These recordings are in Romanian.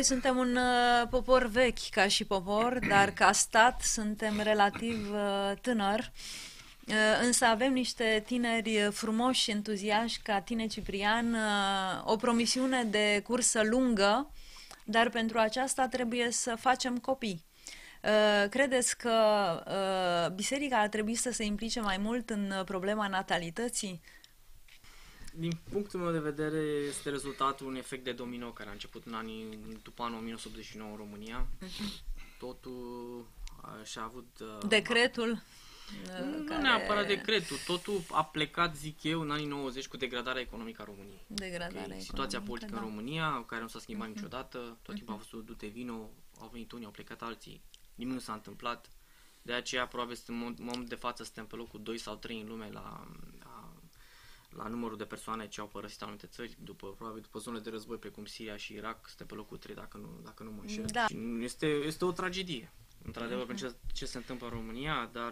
suntem un popor vechi ca și popor, dar ca stat suntem relativ tânăr. Însă avem niște tineri frumoși și entuziaști ca tine, Ciprian, o promisiune de cursă lungă, dar pentru aceasta trebuie să facem copii. Credeți că biserica ar trebui să se implice mai mult în problema natalității? Din punctul meu de vedere, este rezultatul unui efect de domino care a început după anul 1989 în România. Totul și-a avut... Decretul? Nu neapărat decretul, totul a plecat, zic eu, în anii 90 cu degradarea economică a României. Situația politică în România, care nu s-a schimbat niciodată, tot timpul a fost dute vino, au venit unii, au plecat alții, nimic nu s-a întâmplat. De aceea, probabil, în momentul de față, suntem pe locul 2 sau 3 în lume la numărul de persoane ce au părăsit anumite țări, probabil după zone de război precum Siria și Irak, suntem pe locul 3 dacă nu mă înșel. Da. Este o tragedie, într-adevăr, pentru ce se întâmplă în România, dar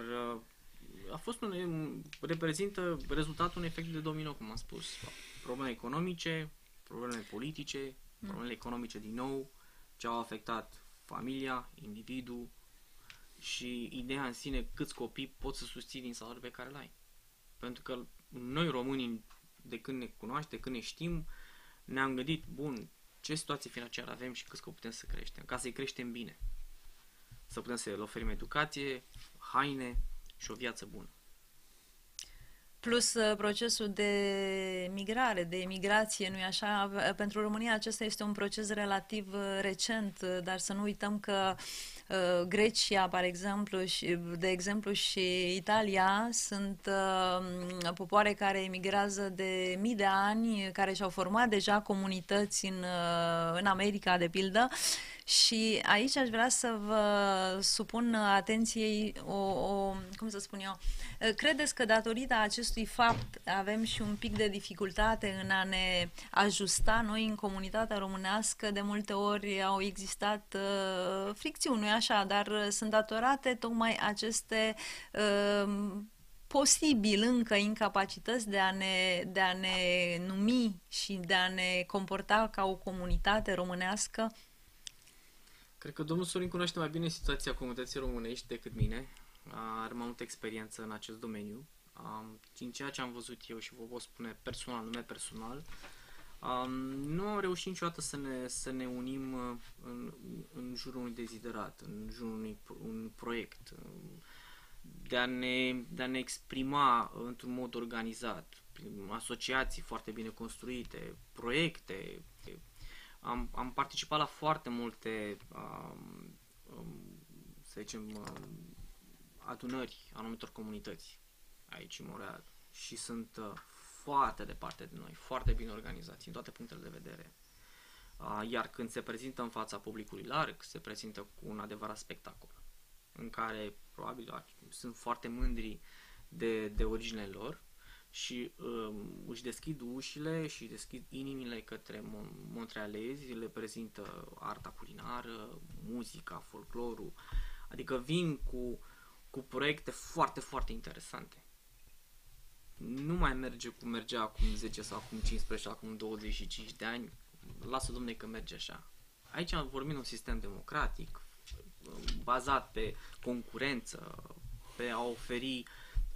reprezintă rezultatul unui efect de domino, cum am spus. Probleme economice, probleme politice, problemele economice din nou, ce au afectat familia, individul și ideea în sine câți copii poți să susții din salariul pe care îl ai. Pentru că noi românii, de când ne cunoaștem, de când ne știm, ne-am gândit, bun, ce situație financiară avem și câți copii putem să creștem, ca să-i creștem bine. Să putem să le oferim educație, haine și o viață bună. Plus procesul de migrare, de emigrație, nu-i așa? Pentru România acesta este un proces relativ recent, dar să nu uităm că Grecia, de exemplu, și Italia sunt popoare care emigrează de mii de ani, care și-au format deja comunități în America, de pildă. Și aici aș vrea să vă supun atenției cum să spun eu, credeți că datorită acestui fapt avem și un pic de dificultate în a ne ajusta noi în comunitatea românească? De multe ori au existat fricțiuni, nu-i așa, dar sunt datorate tocmai aceste posibil încă incapacități de a ne numi și de a ne comporta ca o comunitate românească? Cred că domnul Sorin cunoaște mai bine situația comunității românești decât mine. Are mai multă experiență în acest domeniu. Din ceea ce am văzut eu și vă pot spune personal, nume personal, nu am reușit niciodată să ne unim în jurul unui deziderat, în jurul unui proiect, de a ne exprima într-un mod organizat, prin asociații foarte bine construite, proiecte. Am participat la foarte multe, să zicem, adunări anumitor comunități aici în Montreal și sunt foarte departe de noi, foarte bine organizați în toate punctele de vedere. Iar când se prezintă în fața publicului larg, se prezintă cu un adevărat spectacol în care probabil sunt foarte mândri de originele lor și își deschid ușile și deschid inimile către montrealezi, le prezintă arta culinară, muzica, folclorul, adică vin cu proiecte foarte, foarte interesante. Nu mai merge cum mergea acum 10 sau acum 15 sau acum 25 de ani, lasă Dom'le că merge așa. Aici vorbim de un sistem democratic, bazat pe concurență, pe a oferi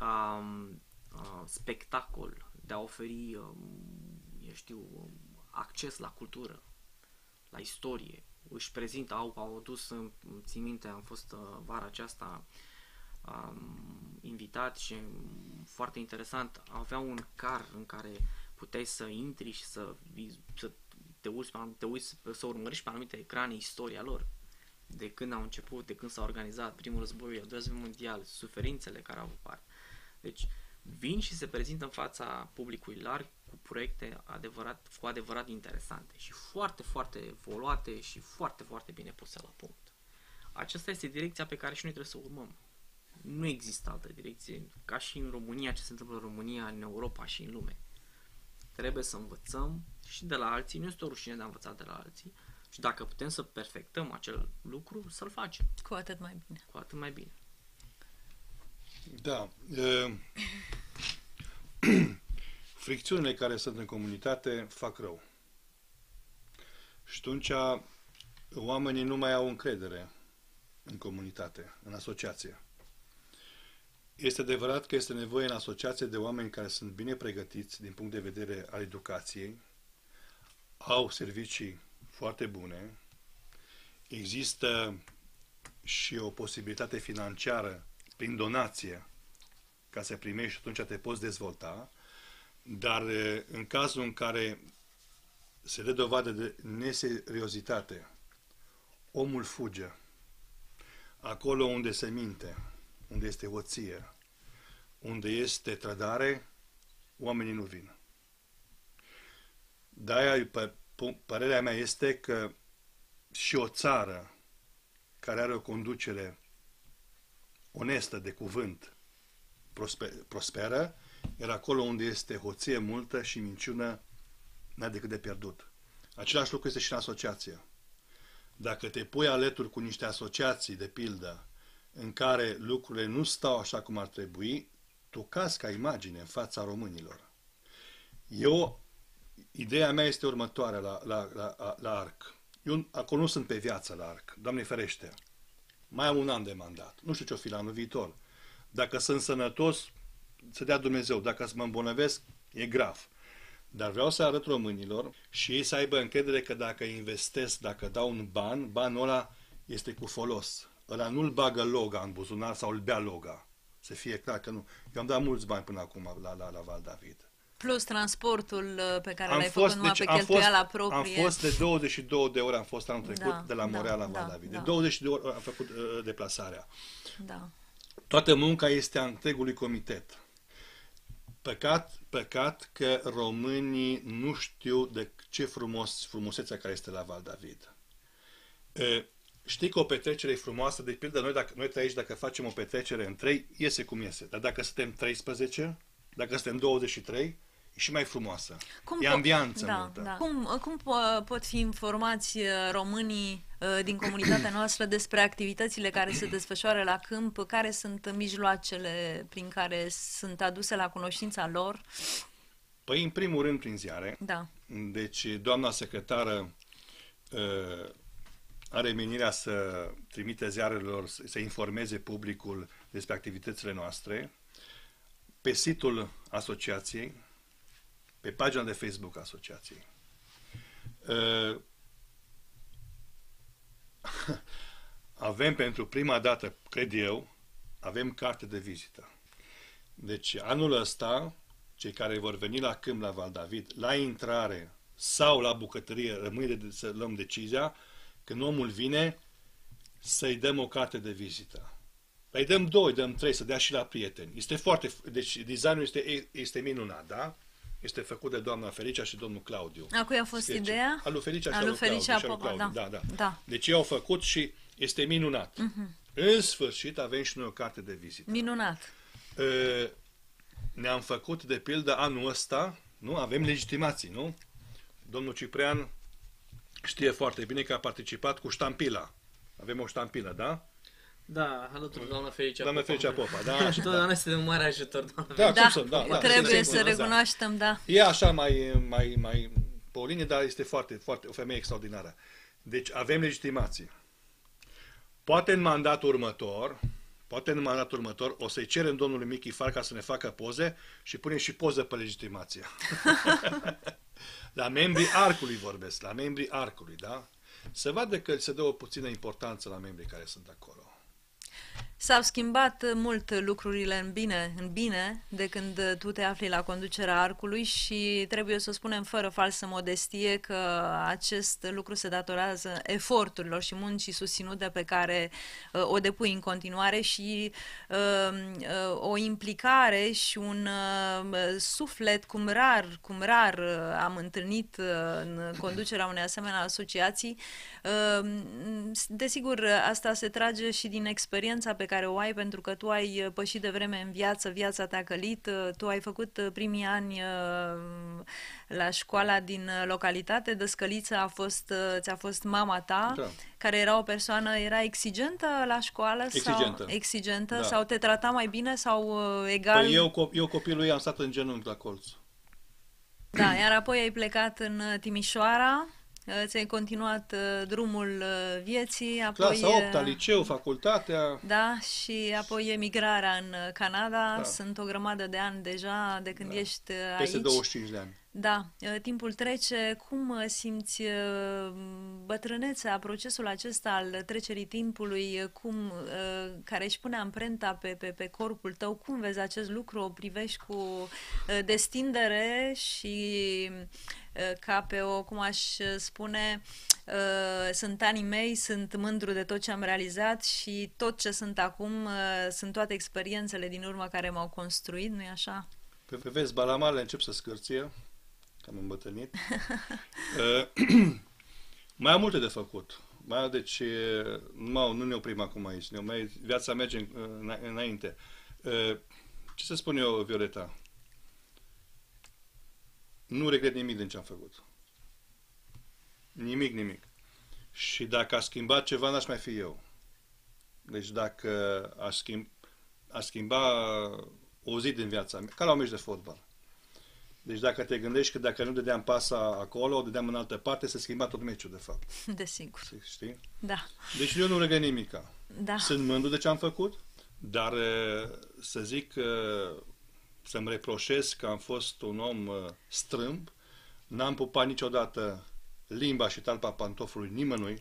spectacol, de a oferi, eu știu, acces la cultură, la istorie. Își prezintă, au adus, țin minte, am fost vara aceasta invitat și foarte interesant, aveau un car în care puteai să intri și să te uiți, să urmărești pe anumite ecrane istoria lor. De când au început, de când s-a organizat primul război, al doilea război mondial, suferințele care au avut parte. Deci vin și se prezintă în fața publicului larg cu proiecte cu adevărat interesante și foarte, foarte evoluate și foarte, foarte bine puse la punct. Aceasta este direcția pe care și noi trebuie să o urmăm. Nu există altă direcție, ca și în România, ce se întâmplă în România, în Europa și în lume. Trebuie să învățăm și de la alții, nu este o rușine de a învăța de la alții, și dacă putem să perfectăm acel lucru, să-l facem. Cu atât mai bine. Cu atât mai bine. Da. Fricțiunile care sunt în comunitate fac rău. Și atunci oamenii nu mai au încredere în comunitate, în asociație. Este adevărat că este nevoie în asociație de oameni care sunt bine pregătiți din punct de vedere al educației, au servicii foarte bune, există și o posibilitate financiară prin donație ca să primești și atunci te poți dezvolta, dar în cazul în care se dă dovadă de neseriozitate, omul fuge. Acolo unde se minte, unde este hoție, unde este trădare, oamenii nu vin. De-aia, părerea mea este că și o țară care are o conducere onestă, de cuvânt, prosperă, iar acolo unde este hoție multă și minciună, n-ai decât de pierdut. Același lucru este și în asociație. Dacă te pui alături cu niște asociații, de pildă, în care lucrurile nu stau așa cum ar trebui, tu cazi ca imagine în fața românilor. Ideea mea este următoarea la ARC. Eu acolo nu sunt pe viață la ARC, Doamne ferește. Mai am un an de mandat. Nu știu ce-o fi la anul viitor. Dacă sunt sănătos, să dea Dumnezeu. Dacă să mă îmbolnăvesc, e grav. Dar vreau să arăt românilor și ei să aibă încredere că dacă investesc, dacă dau un ban, banul ăla este cu folos. Ăla nu-l bagă loga în buzunar sau îl bea loga. Să fie clar că nu. Eu am dat mulți bani până acum la Val David. Plus transportul pe care l-ai făcut numai pe cheltuiala proprie. Am fost de 22 de ore, am fost anul trecut de la Montreal la Val David. De 22 de ore am făcut deplasarea. Da. Toată munca este a întregului comitet. Păcat că românii nu știu de ce frumusețea care este la Val David. Știi că o petrecere e frumoasă, de pildă noi aici dacă facem o petrecere în 3, iese cum iese. Dar dacă suntem 13, dacă suntem 23, e și mai frumoasă. E ambianță multă. Da. Cum pot fi informați românii din comunitatea noastră despre activitățile care se desfășoară la câmp, care sunt mijloacele prin care sunt aduse la cunoștința lor? Păi, în primul rând, prin ziare. Da. Deci, doamna secretară are menirea să trimite ziarelor, să informeze publicul despre activitățile noastre, pe site-ul asociației, pe pagina de Facebook a asociației. Avem pentru prima dată, cred eu, avem carte de vizită. Deci anul ăsta, cei care vor veni la câmp la Val David, la intrare sau la bucătărie, rămâne să luăm decizia, când omul vine, să-i dăm o carte de vizită. Îi dăm 2, îi dăm 3, să dea și la prieteni. Deci designul este minunat, da? Este făcut de doamna Felicia și domnul Claudiu. A cui a fost ideea? Alu Felicia și alu Claudiu. Da. Deci ei au făcut și este minunat. În sfârșit avem și noi o carte de vizită. Minunat. Ne-am făcut, de pildă, anul ăsta, nu? Avem legitimații, nu? Domnul Ciprian știe foarte bine că a participat cu ștampila. Avem o ștampilă, da? Da, alături de doamna Felicia Doamna Felicea Popa, da. Și totdeauna este de un mare ajutor, doamna trebuie să recunoaștem, da. E așa mai pe o linie, dar este foarte o femeie extraordinară. Deci avem legitimație. Poate în mandatul următor o să-i cerem domnului Michi Farca să ne facă poze și punem și poză pe legitimație. La membrii Arcului vorbesc, la membrii Arcului, da? Să vadă că se dă o puțină importanță la membrii care sunt acolo. S-au schimbat mult lucrurile în bine de când tu te afli la conducerea Arcului și trebuie să spunem fără falsă modestie că acest lucru se datorează eforturilor și muncii susținute pe care o depui în continuare și o implicare și un suflet cum rar am întâlnit în conducerea unei asemenea asociații. Desigur, asta se trage și din experiența pe care o ai, pentru că tu ai pășit de vreme în viața te-a călit, tu ai făcut primii ani la școala din localitate, Dăscăliță ți-a fost mama ta, da, care era o persoană, era exigentă la școală? Exigentă, da, sau te trata mai bine sau egal? Păi eu copilul ei am stat în genunchi la colț. Da, iar apoi ai plecat în Timișoara, ți-ai continuat drumul vieții, apoi... Clasa 8-a, liceu, facultatea... Da, și apoi emigrarea în Canada. Sunt o grămadă de ani deja de când ești aici. Peste 25 de ani. Da, timpul trece. Cum simți bătrânețea, procesul acesta al trecerii timpului, care își pune amprenta pe corpul tău? Cum vezi acest lucru? O privești cu destindere și ca pe o, cum aș spune, sunt anii mei, sunt mândru de tot ce am realizat și tot ce sunt acum sunt toate experiențele din urmă care m-au construit, nu-i așa? Pe vezi, balamarele încep să scârție, că am îmbătrânit. Mai am multe de făcut. Deci, nu ne oprim acum aici. Viața merge înainte. Ce să spun eu, Violeta? Nu regret nimic din ce am făcut. Nimic. Și dacă a schimbat ceva, n-aș mai fi eu. Deci dacă aș schimba o zi din viața mea, ca la un meci de fotbal. Deci dacă te gândești că dacă nu dădeam pasa acolo, o dădeam în altă parte, se schimba tot meciul, de fapt. Desigur. Știi? Da. Deci eu nu regret nimica. Da. Sunt mândru de ce am făcut, dar să zic, să-mi reproșez că am fost un om strâmb, n-am pupat niciodată limba și talpa pantofului nimănui,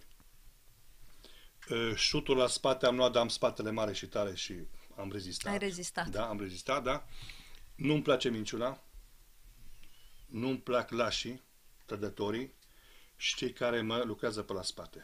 șutul la spate am luat, dar am spatele mare și tare și am rezistat. Ai rezistat. Da, am rezistat, da. Nu-mi place minciuna, nu-mi plac lașii, trădătorii și cei care mă lucrează pe la spate.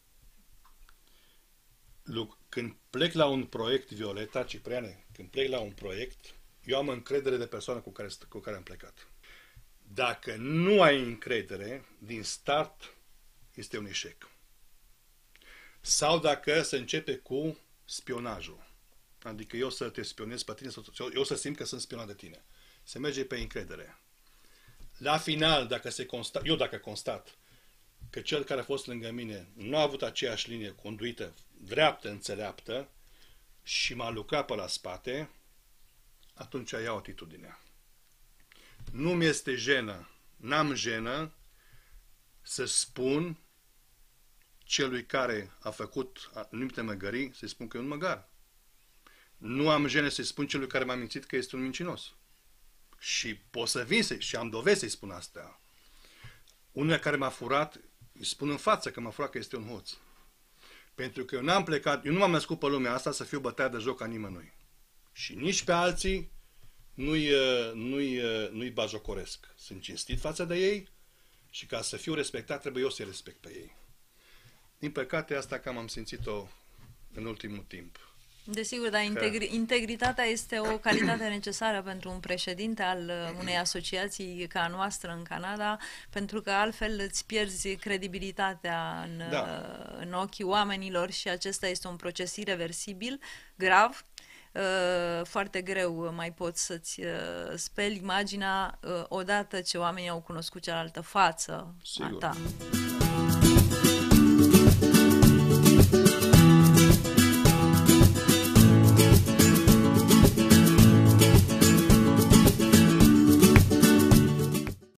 Când plec la un proiect, Violeta, Cipriane, când plec la un proiect, eu am încredere de persoană cu care am plecat. Dacă nu ai încredere, din start este un eșec. Sau dacă se începe cu spionajul. Adică eu să te spionez pe tine, eu să simt că sunt spionat de tine. Se merge pe încredere. La final, dacă constat că cel care a fost lângă mine nu a avut aceeași linie conduită, dreaptă, înțeleaptă și m-a lucrat pe la spate, atunci iau atitudinea. Nu mi este jenă, n-am jenă să spun celui care a făcut anumite măgării, să-i spun că e un măgar. Nu am jenă să-i spun celui care m-a mințit că este un mincinos. Și pot să vin și am dovezi să-i spun asta. Unul care m-a furat, îi spun în față că m-a furat că este un hoț. Pentru că eu n-am plecat, eu nu m-am născut pe lumea asta să fiu bătaia de joc a nimănui. Și nici pe alții nu-i bajocoresc. Sunt cinstit față de ei și ca să fiu respectat trebuie eu să-i respect pe ei. Din păcate asta cam am simțit-o în ultimul timp. Desigur, dar integritatea este o calitate necesară pentru un președinte al unei asociații ca a noastră în Canada, pentru că altfel îți pierzi credibilitatea în ochii oamenilor și acesta este un proces irreversibil, grav. Foarte greu mai poți să-ți speli imaginea odată ce oamenii au cunoscut cealaltă față a ta.